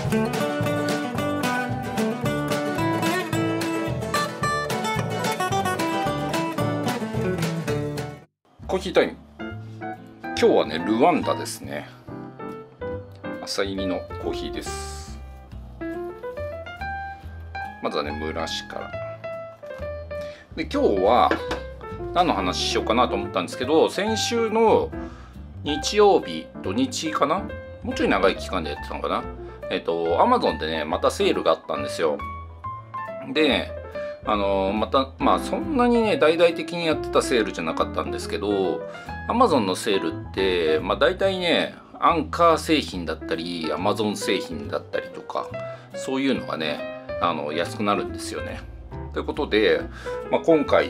コーヒータイム。今日はね、ルワンダですね。朝入りのコーヒーです。まずはね、蒸らしから。で、今日は何の話しようかなと思ったんですけど、先週の日曜日、土日かな、もうちょい長い期間でやってたのかな。Amazon でね、またセールがあったんですよ。で、また、そんなにね、大々的にやってたセールじゃなかったんですけど、Amazon のセールって、大体ね、アンカー製品だったり、Amazon 製品だったりとか、そういうのがね、安くなるんですよね。ということで、今回、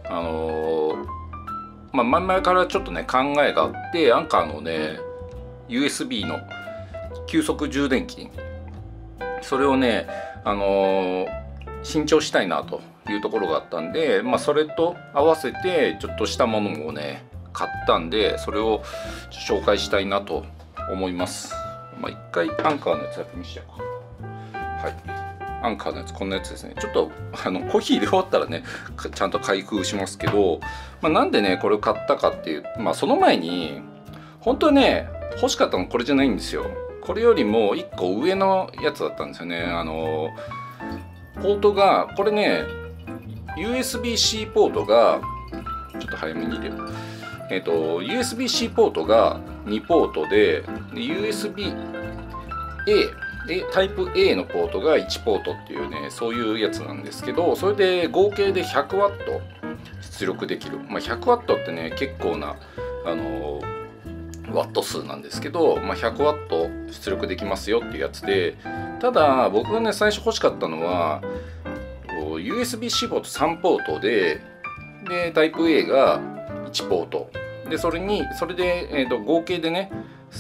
前々からちょっとね、考えがあって、アンカーのね、USB の急速充電器、それをね、新調したいなというところがあったんで、それと合わせてちょっとしたものをね買ったんで、それを紹介したいなと思います。一回アンカーのやつやってみしてようか。はい、アンカーのやつ、こんなやつですね。ちょっとコーヒー入れ終わったらねちゃんと開封しますけど、なんでねこれを買ったかっていう、その前に本当はね欲しかったのこれじゃないんですよ。これよりも1個上のやつだったんですよね。ポートがこれね USB-C ポートがちょっと早めに入れよう。USB-C ポートが2ポートで USB-A タイプ A のポートが1ポートっていうね、そういうやつなんですけど、それで合計で 100W 出力できる。100W ってね結構なワット数なんですけど、100W 出力できますよっていうやつで、ただ僕がね最初欲しかったのは USB-C ポート3ポートでタイプ A が1ポートで、それで、合計でね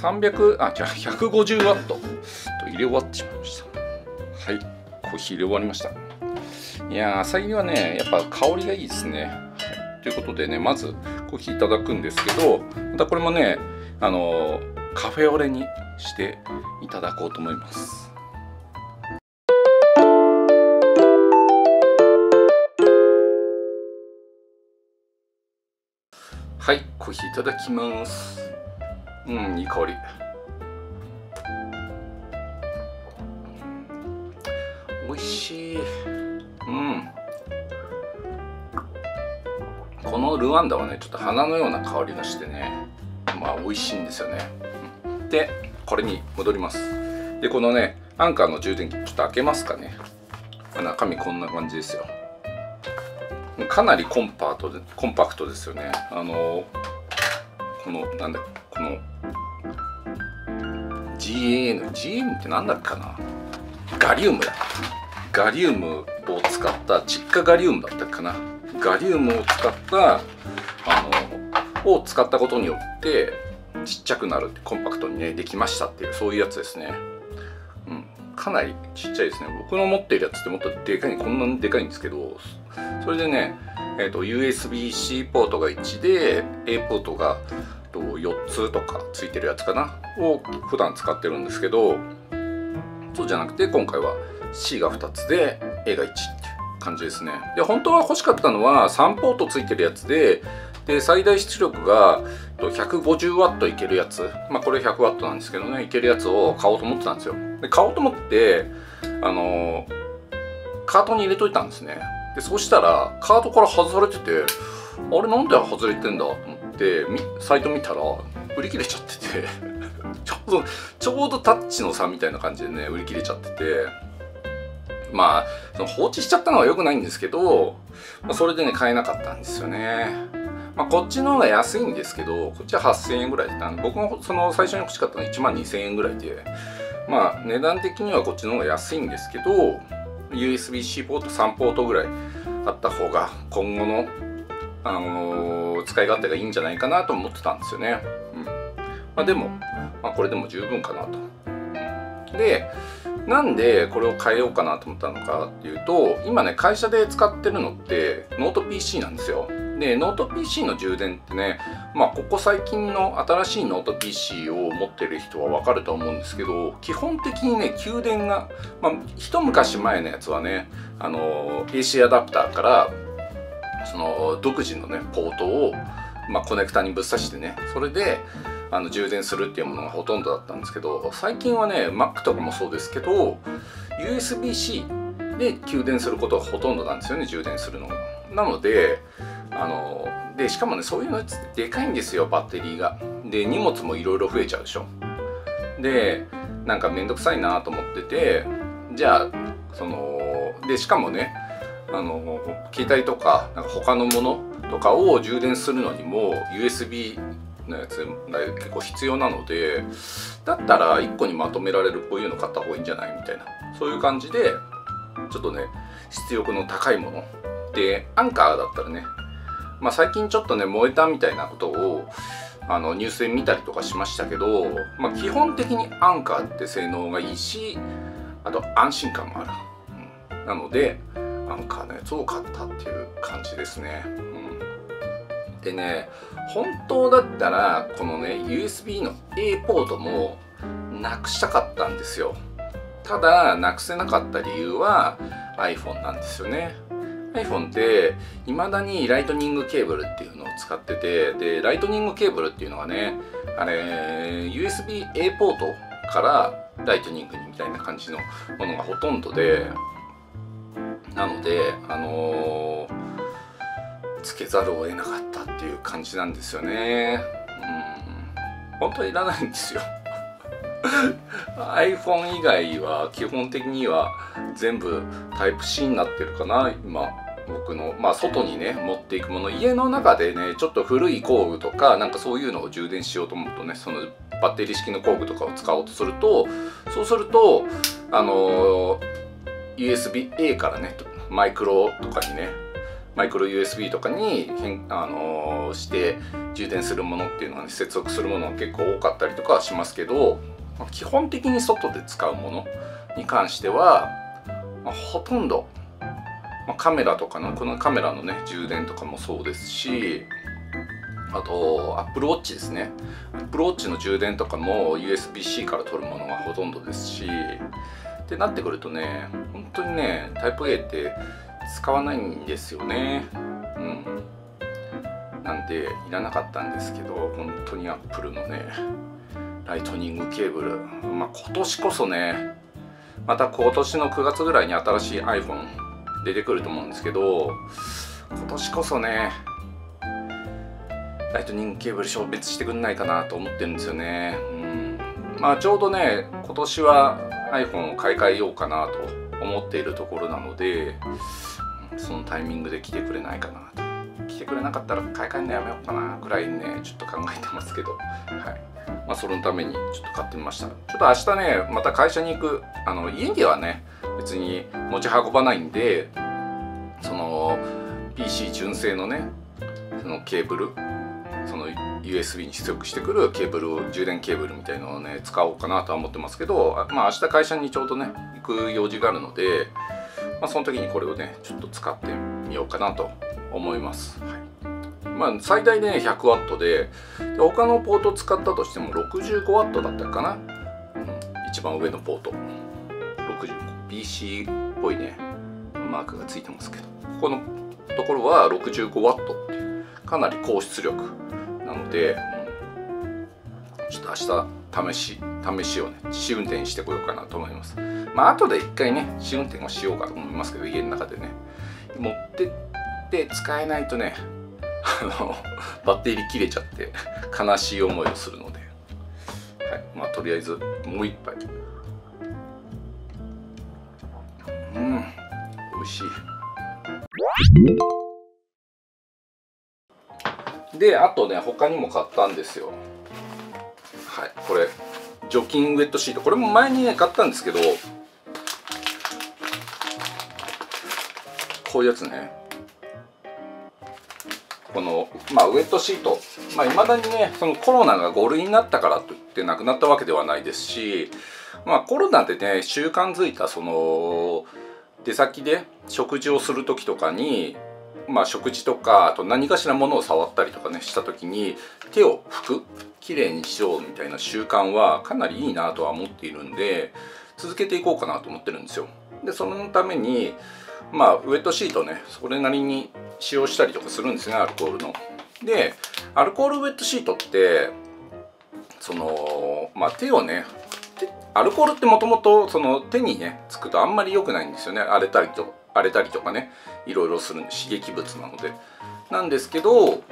150W と入れ終わってしまいました。はい、コーヒー入れ終わりました。いやー、朝入りはねやっぱ香りがいいですね。はい、ということでね、まずコーヒーいただくんですけど、またこれもねカフェオレにしていただこうと思います。はい、コーヒーいただきます。いい香り。美味しい。このルワンダはねちょっと花のような香りがしてね、美味しいんですよね。でこれに戻ります。でこのねアンカーの充電器ちょっと開けますかね。中身こんな感じですよ。かなりコンパクトですよね。このGM ってなんだっけかな、ガリウムを使った窒化ガリウムだったかな、ガリウムを使ったことによってちっちゃくなるって、コンパクトにねできましたっていう、そういうやつですね。かなりちっちゃいですね。僕の持っているやつってもっとでかい、こんなにでかいんですけど、それでね、USB-C ポートが1で A ポートが4つとかついてるやつかなを普段使ってるんですけど、そうじゃなくて今回は C が2つで A が1って感じですね。で本当は欲しかったのは3ポートついてるやつで最大出力が 150W いけるやつ、これ 100W なんですけどね、いけるやつを買おうと思ってたんですよ。で買おうと思ってカートに入れといたんですね。でそうしたらカートから外されてて、あれなんで外れてんだと思ってサイト見たら売り切れちゃっててちょうどタッチの差みたいな感じでね売り切れちゃってて、その放置しちゃったのは良くないんですけど、それでね買えなかったんですよね。こっちの方が安いんですけど、こっちは8000円ぐらいで、僕もその最初に欲しかったのは12000円ぐらいで、値段的にはこっちの方が安いんですけど、USB-C ポート3ポートぐらいあった方が今後の、使い勝手がいいんじゃないかなと思ってたんですよね。でも、これでも十分かなと。でなんでこれを変えようかなと思ったのかっていうと、今ね会社で使ってるのってノート PC なんですよ。 でノート PC の充電ってね、ここ最近の新しいノート PC を持ってる人は分かると思うんですけど、基本的にね給電が、一昔前のやつはねAC アダプターからその独自のねポートを、コネクタにぶっ刺してね、それで充電するっていうものがほとんどだったんですけど、最近はね Mac とかもそうですけど USB-C で給電することがほとんどなんですよね、充電するのが。なのででしかもねそういうのってでかいんですよ、バッテリーが。で荷物もいろいろ増えちゃうでしょ。でなんかめんどくさいなと思ってて、じゃあでしかもね携帯とかなんか他のものとかを充電するのにも USB のやつが結構必要なので、だったら1個にまとめられるこういうの買った方がいいんじゃないみたいな、そういう感じでちょっとね出力の高いもので、アンカーだったらね、最近ちょっとね燃えたみたいなことをニュースで見たりとかしましたけど、基本的にアンカーって性能がいいし、あと安心感もある、なのでアンカーのやつを買ったっていう感じですね。でね、本当だったらこのね USB の A ポートもなくしたかったんですよ。ただなくせなかった理由は iPhone なんですよね。iPhone って未だにライトニングケーブルっていうのを使ってて、でライトニングケーブルっていうのはね、USB-A ポートからライトニングにみたいな感じのものがほとんどで、なのでつけざるを得なかったっていう感じなんですよね。本当はいらないんですよiPhone 以外は基本的には全部タイプ C になってるかな今。僕の外にね持っていくもの、家の中でねちょっと古い工具とかなんかそういうのを充電しようと思うとね、そのバッテリー式の工具とかを使おうとすると、そうするとUSB-A からねマイクロとかにね、マイクロ USB とかにして充電するものっていうのはね、接続するものが結構多かったりとかはしますけど、基本的に外で使うものに関しては、ほとんど、カメラとかのこのカメラのね充電とかもそうですし、あと Apple Watch ですね。Apple Watch の充電とかも USB-C から取るものがほとんどですし、ってなってくるとね、本当にねタイプ A って使わないんですよね。なんでいらなかったんですけど、本当に Apple のねライトニングケーブル、今年こそね、また今年の9月ぐらいに新しい iPhone 出てくると思うんですけど、今年こそねライトニングケーブル消滅してくんないかなと思ってるんですよね。ちょうどね今年は iPhone を買い替えようかなと思っているところなので、そのタイミングで来てくれないかなと。来てくれなかったら買い替えるのやめようかなぐらいねちょっと考えてますけど、そのためにちょっと買ってみました。ちょっと明日ねまた会社に行く、家にはね別に持ち運ばないんで、その PC 純正のねそのケーブル、その USB に出力してくるケーブルを、充電ケーブルみたいなのをね使おうかなとは思ってますけど、明日会社にちょうどね行く用事があるので、その時にこれをねちょっと使ってみようかなと思います。最大でね 100W で、他のポートを使ったとしても 65W だったかな、一番上のポート BC っぽいねマークがついてますけど、ここのところは 65W っていうかなり高出力なので、ちょっと明日試しをね試運転してこようかなと思います。後で一回ね試運転をしようかと思いますけど、家の中でね持ってって使えないとねバッテリー切れちゃって悲しい思いをするので、とりあえずもう一杯。美味しい。であとね他にも買ったんですよ。これ除菌ウェットシート、これも前にね買ったんですけど、こういうやつね、このウェットシート、いまだにねそのコロナが5類になったからといってなくなったわけではないですし、コロナでね習慣づいたその出先で食事をする時とかに食事とかあと何かしらものを触ったりとかねした時に手を拭く、きれいにしようみたいな習慣はかなりいいなとは思っているんで、続けていこうかなと思ってるんですよ。でそのためにウェットシートねそれなりに使用したりとかするんですね、アルコールの。でアルコールウェットシートって手をね、アルコールってもともと手にねつくとあんまり良くないんですよね。荒れたりとかね、いろいろするんで刺激物なのでなんですけど、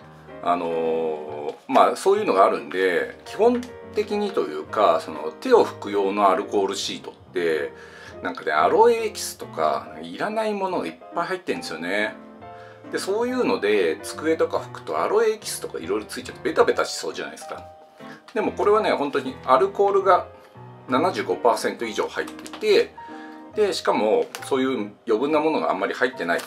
そういうのがあるんで、基本的にというか手を拭く用のアルコールシートってなんかね、アロエエキスとかいらないものがいっぱい入ってるんですよね。でそういうので机とか拭くとアロエエキスとかいろいろついちゃってベタベタしそうじゃないですか。でもこれはね本当にアルコールが 75% 以上入ってて、でしかもそういう余分なものがあんまり入ってない、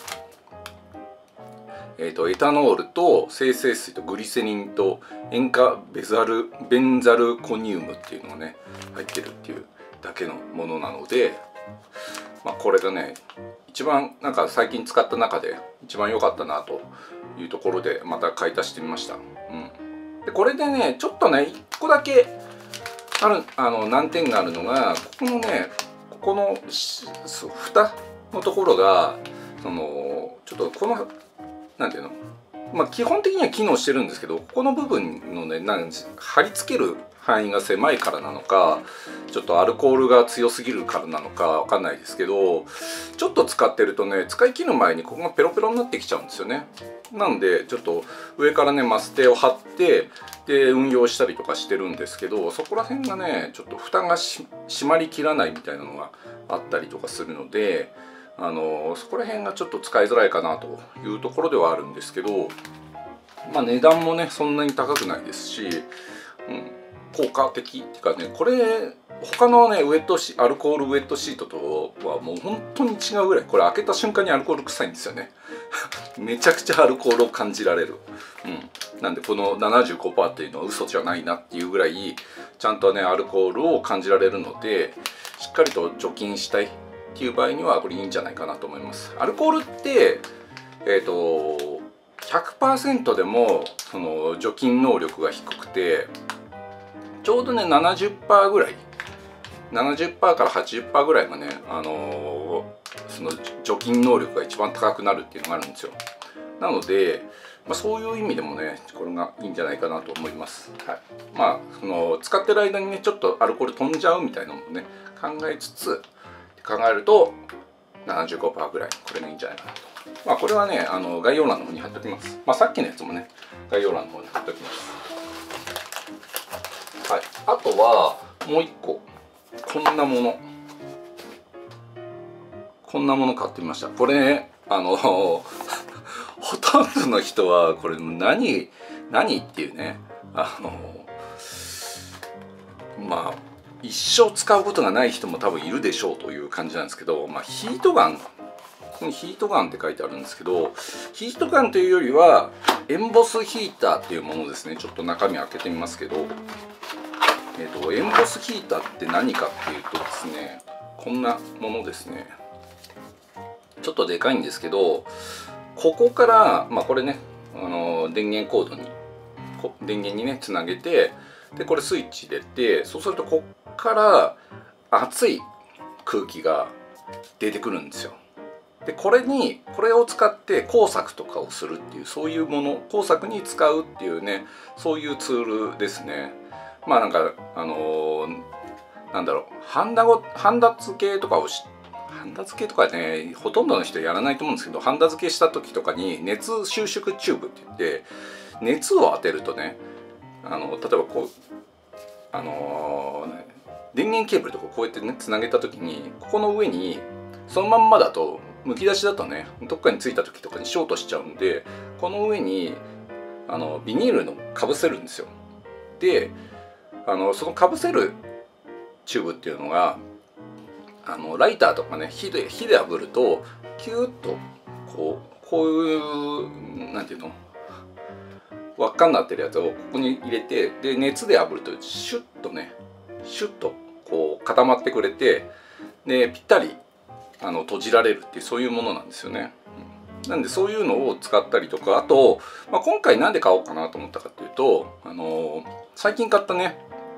エタノールと精製水とグリセリンと塩化ベンザルコニウムっていうのがね入ってるっていうだけのものなので、これがね一番なんか最近使った中で一番良かったなというところでまた買い足してみました。でこれでねちょっとね1個だけ難点があるのが、ここの蓋のところがちょっとこのなんていうの、基本的には機能してるんですけど、ここの部分のね貼り付ける範囲が狭いからなのか、ちょっとアルコールが強すぎるからなのかわかんないですけど、ちょっと使ってるとね使い切る前にここがペロペロになってきちゃうんですよね。なんでちょっと上からねマステを貼ってで運用したりとかしてるんですけど、そこら辺がねちょっと蓋が閉まりきらないみたいなのがあったりとかするので、そこら辺がちょっと使いづらいかなというところではあるんですけど、値段もねそんなに高くないですし、効果的っていうかね、これ他のねアルコールウェットシートとはもう本当に違うぐらい、これ開けた瞬間にアルコール臭いんですよねめちゃくちゃアルコールを感じられる。なんでこの 75% っていうのは嘘じゃないなっていうぐらいちゃんとねアルコールを感じられるので、しっかりと除菌したいっていう場合にはこれいいんじゃないかなと思います。アルコールって100% でも除菌能力が低くて、ちょうどね 70% ぐらい、70% から 80% ぐらいがね、その除菌能力が一番高くなるっていうのがあるんですよ。なので、そういう意味でもねこれがいいんじゃないかなと思います。使ってる間にねちょっとアルコール飛んじゃうみたいなのもね考えつつ考えると 75% ぐらいこれがいいんじゃないかなと。これはね概要欄の方に貼っておきます。さっきのやつもね概要欄の方に貼っておきます。あとはもう一個こんなもの買ってみました。これねほとんどの人はこれ何っていうね一生使うことがない人も多分いるでしょうという感じなんですけど、ヒートガン、ここにヒートガンって書いてあるんですけど、ヒートガンというよりはエンボスヒーターっていうものですね。ちょっと中身開けてみますけど、エンボスヒーターって何かっていうとですね、こんなものですね。ちょっとでかいんですけど、ここからこれね電源にねつなげて、でこれスイッチ入れて、そうするとこっから熱い空気が出てくるんですよ。でこれを使って工作とかをするっていう、そういうもの、工作に使うっていうね、そういうツールですね。なんだろう、ハンダ付けとかねほとんどの人やらないと思うんですけど、ハンダ付けした時とかに熱収縮チューブって言って熱を当てるとね、例えばこう電源ケーブルとかこうやってねつなげた時に、ここの上にそのまんまだとむき出しだとねどっかについた時とかにショートしちゃうんで、この上にビニールのかぶせるんですよ。でそのかぶせるチューブっていうのがライターとかね火で炙るとキューッとこういうなんていうの、輪っかになってるやつをここに入れて、で熱で炙るとシュッとこう固まってくれて、でぴったり閉じられるっていう、そういうものなんですよね。 なんでそういうのを使ったりとか、あと、今回なんで買おうかなと思ったかっていうと、最近買ったね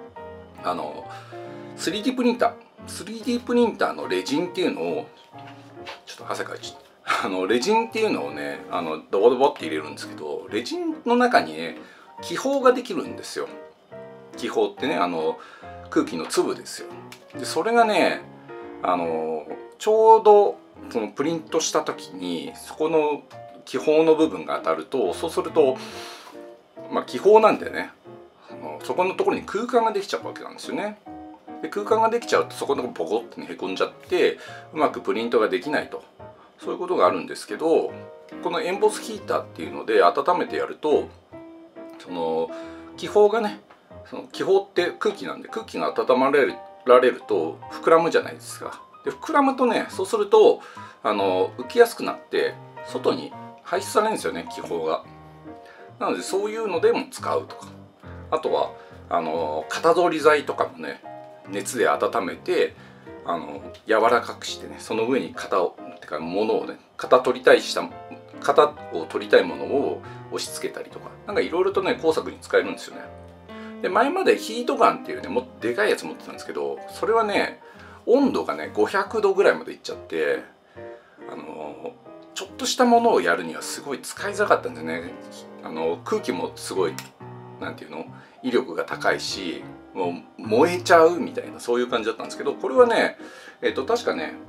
3D プリンターのレジンっていうのをちょっと汗かいちゃったレジンっていうのをねドボドボって入れるんですけど、レジンの中にね気泡ができるんですよ。気泡ってね空気の粒ですよ。でそれがねちょうどそのプリントした時にそこの気泡の部分が当たると、そうすると気泡なんでねそこのところに空間ができちゃうわけなんですよね。で空間ができちゃうとそこのとこボコッとねへこんじゃってうまくプリントができないと、そういうことがあるんですけど、このエンボスヒーターっていうので温めてやると、その気泡がね、その気泡って空気なんで空気が温まられると膨らむじゃないですか。で膨らむとね、そうすると浮きやすくなって外に排出されるんですよね、気泡が。なのでそういうのでも使うとか、あとは型取り剤とかもね熱で温めて柔らかくしてね、その上に型をてか物をね型を取りたいものを押し付けたりとか、なんかいろいろとね工作に使えるんですよね。で前までヒートガンっていうねもっとでかいやつ持ってたんですけど、それはね温度がね500度ぐらいまでいっちゃってちょっとしたものをやるにはすごい使いづらかったんですね。空気もすごいなんていうの威力が高いし、もう燃えちゃうみたいなそういう感じだったんですけど、これはね確かね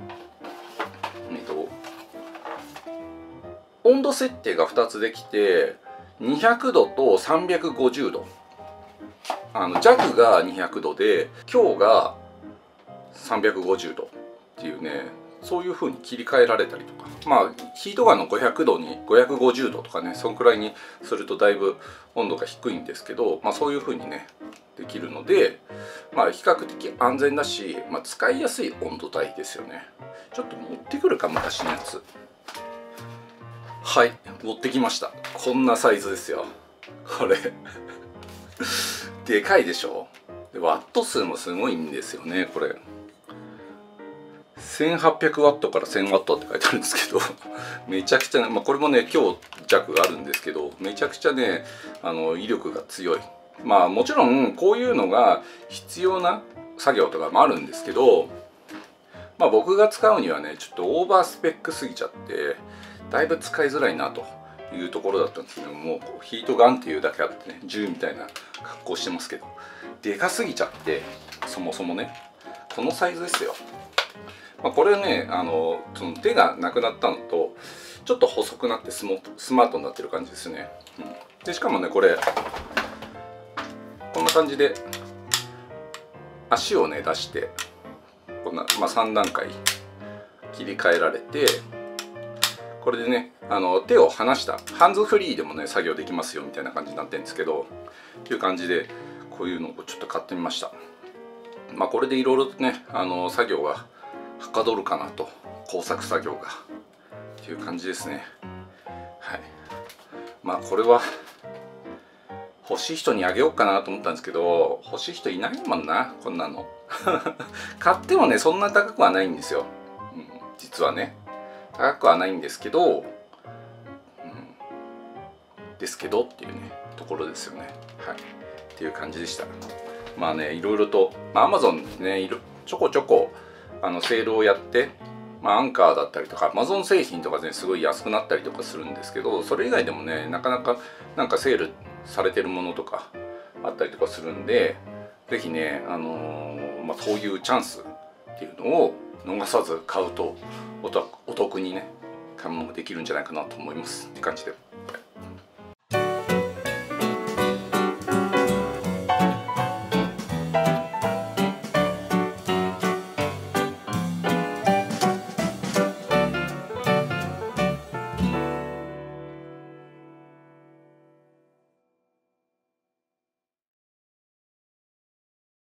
温度設定が2つできて200度と350度、弱が200度で強が350度っていうね、そういう風に切り替えられたりとか、ヒートガンの500度に550度とかね、そのくらいにするとだいぶ温度が低いんですけど、そういう風にねできるので、比較的安全だし、使いやすい温度帯ですよね。ちょっと持ってくるか、昔のやつ。はい、持ってきました。こんなサイズですよこれでかいでしょ。でワット数もすごいんですよね。これ1800ワットから1000ワットって書いてあるんですけどめちゃくちゃ、これもね強弱があるんですけど、めちゃくちゃね威力が強い。もちろんこういうのが必要な作業とかもあるんですけど、僕が使うにはねちょっとオーバースペックすぎちゃってだいぶ使いづらいなというところだったんですけども、ヒートガンっていうだけあってね銃みたいな格好してますけど、でかすぎちゃって、そもそもねこのサイズですよ。これねその手がなくなったのとちょっと細くなってスマートになってる感じですね。でしかもねこれこんな感じで足をね出してこんな、3段階切り替えられて、これでね手を離したハンズフリーでもね作業できますよみたいな感じになってるんですけど、っていう感じでこういうのをちょっと買ってみました。これでいろいろとね作業がはかどるかなと、工作作業がっていう感じですね。はい、これは欲しい人にあげようかなと思ったんですけど、欲しい人いないもんなこんなの買ってもねそんな高くはないんですよ、実はね高くはないんですけど、ですけどっていうねところですよね。はい、っていう感じでした。いろいろとAmazonねちょこちょこセールをやって、アンカーだったりとか Amazon 製品とかねすごい安くなったりとかするんですけど、それ以外でもねなかなかなんかセールされてるものとかあったりとかするんで、是非ねそういうチャンスっていうのを逃さず買うとお得にね買い物ができるんじゃないかなと思いますって感じで